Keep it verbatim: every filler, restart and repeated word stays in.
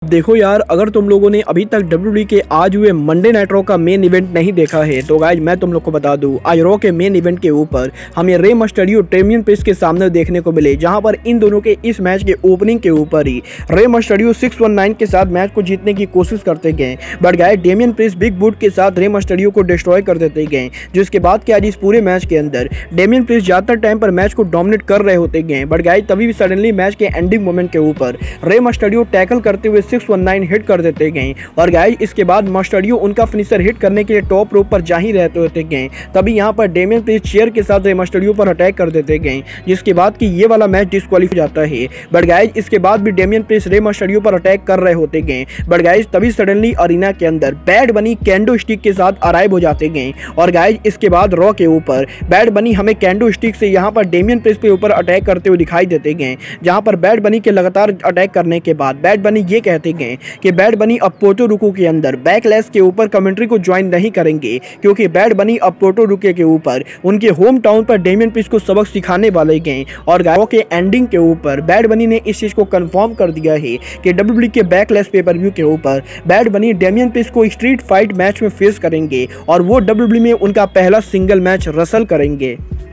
देखो यार, अगर तुम लोगों ने अभी तक डब्ल्यू डब्ल्यू ई के आज हुए मंडे नाइट रॉ का मेन इवेंट नहीं देखा है तो गाइज मैं तुम लोग को बता दूं, आज रॉ के मेन इवेंट के ऊपर हमें रे मस्टरियो डेमियन प्रिस्ट के सामने देखने को मिले, जहां पर इन दोनों के इस मैच के ओपनिंग के ऊपर ही रे मस्टरियो सिक्स वन नाइन के साथ मैच को जीतने की कोशिश करते गए, but guys Damian Priest big boot के साथ रे मस्टरियो को डिस्ट्रॉय कर देते गए, जिसके बाद कि आज इस पूरे मैच के अंदर डेमियन प्रिस्ट ज्यादातर टाइम पर मैच को डोमिनेट कर रहे होते गए, बट गाइज तभी भी सडनली मैच के एंडिंग मोमेंट के ऊपर रे मस्टरियो टैकल करते हुए सिक्स वन नाइन हिट कर देते गए और गाइस इसके बाद मस्टरियो उनका फिनिशर हिट करने के लिए टॉप रोप पर जा ही रहते होते गए, तभी यहां पर डेमियन प्रिस्ट चेयर के साथ रे मस्टरियो पर अटैक कर देते गए, जिसके बाद कि ये वाला मैच डिस्क्वालीफाई हो जाता है। बट गाइस इसके बाद भी डेमियन प्रिस्ट रे मस्टरियो पर अटैक कर रहे होते गए, बट गाइस तभी सडनली अरीना के अंदर बैड बनी कैंडो स्टिक के साथ अराइव हो जाते गए और गाइस इसके बाद रॉ के ऊपर बैड बनी हमें कैंडो स्टिक से यहां पर डेमियन प्रिस्ट के ऊपर अटैक करते हुए दिखाई देते गए, जहां पर बैड बनी के लगातार अटैक करने के बाद बैड बनी ये कहते गए कि बैड बनी अब पोर्टो रिको के अंदर बैकलैश के ऊपर कमेंट्री को ज्वाइन नहीं करेंगे, क्योंकि बैड बनी अब पोर्टो रिको के ऊपर उनके होम टाउन पर डेमियन प्रिस्ट को सबक सिखाने वाले गए और गायों के एंडिंग के ऊपर बैड बनी ने इस चीज को कंफर्म कर दिया है कि डब्ल्यू डब्ल्यू ई के बैकलैश पेपर व्यू के ऊपर बैड बनी डेमियन प्रिस्ट को स्ट्रीट फाइट मैच में फेस करेंगे और वो डब्ल्यू डब्ल्यू ई में उनका पहला सिंगल मैच रसल करेंगे।